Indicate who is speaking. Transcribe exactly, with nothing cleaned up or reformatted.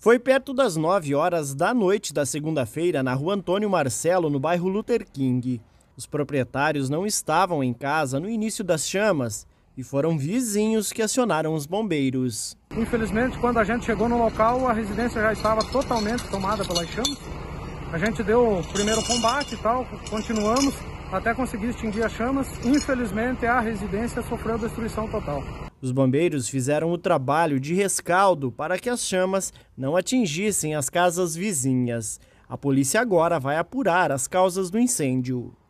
Speaker 1: Foi perto das nove horas da noite da segunda-feira na rua Antônio Marcelo, no bairro Luther King. Os proprietários não estavam em casa no início das chamas e foram vizinhos que acionaram os bombeiros.
Speaker 2: Infelizmente, quando a gente chegou no local, a residência já estava totalmente tomada pelas chamas. A gente deu o primeiro combate e tal, continuamos até conseguir extinguir as chamas. Infelizmente, a residência sofreu destruição total.
Speaker 1: Os bombeiros fizeram o trabalho de rescaldo para que as chamas não atingissem as casas vizinhas. A polícia agora vai apurar as causas do incêndio.